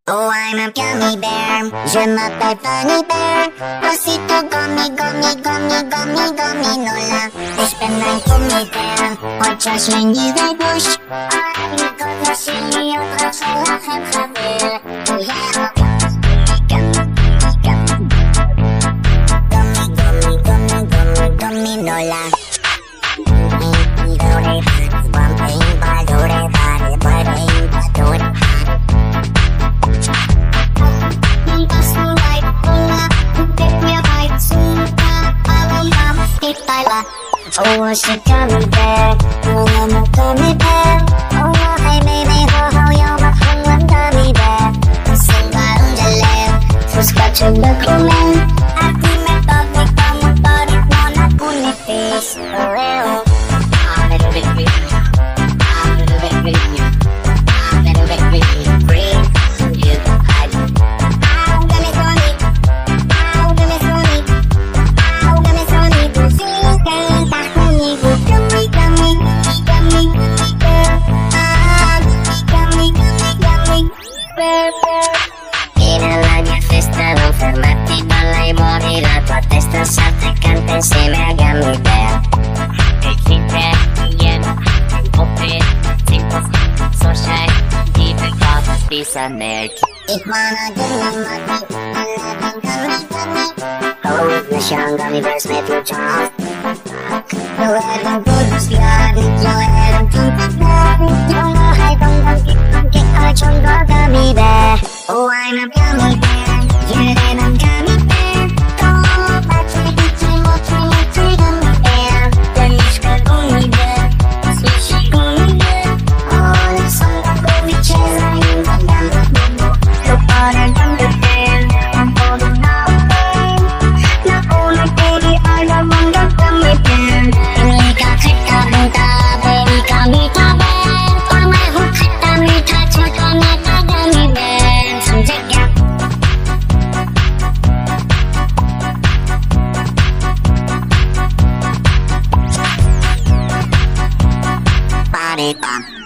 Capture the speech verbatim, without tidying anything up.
Oh, I'm a gummy bear, je m'appelle Funny Bear. Aussitôt gummy, gummy, gummy, gummy, gummy Nola. Ich bin ein Gummibär, heute schwing jeder Busch. Eine gute Chili und drei Schläge im Klavier. Oh yeah, gummy, gummy, gummy, gummy, gummy, gummy Nola. Oh, what's a gummy bear? Oh, I'm a gummy bear. Oh, hey baby, ho ho, you're my fun gummy bear. Sing by underlay, subscribe to the comment. Aquí me toque como todo, no la pone face. Oh, I'm a little bit green. I'm a little bit green. I'm a little bit green. Green, you hide. Oh, gummy Sony. Oh, gummy Sony. Oh, gummy Sony. Tu sí que estás conmigo. Gummy, gummy, gummy, gummy bear. Ah, gummy, gummy, gummy bear, bear. Viene la mia festa, non fermarti, balla e muovi la tua testa, salta e canta insieme a Gummy Bear. Ik vind het igen, op weer, simpel, zo schijn, die bevat het visa merk. Ik wanna gummy, gummy, gummy, gummy, gummy. Oh, we staan Gummy Bears met je Charles. Yo era un polvo schiavi, yo era un tipo schiavi. Yo no hai don don kick don kick, I chongo Gummy Bear. Oh, I'm a gummy bear, you're a gummy bear. Oh, pace dici moci moci Gummy Bear. Daniszka Gummy Bear, sushi Gummy Bear. Oh, le sonda Gummy Cesa in the Gummy Bear. Lo para Gummy Bear, un po' di number. Na una baby, I love one Gummy Bear. Ika khita buta, baby Gummy Bear. Or my who khita meetha chota nata Gummy Bear. Samjhe kya? Party bump.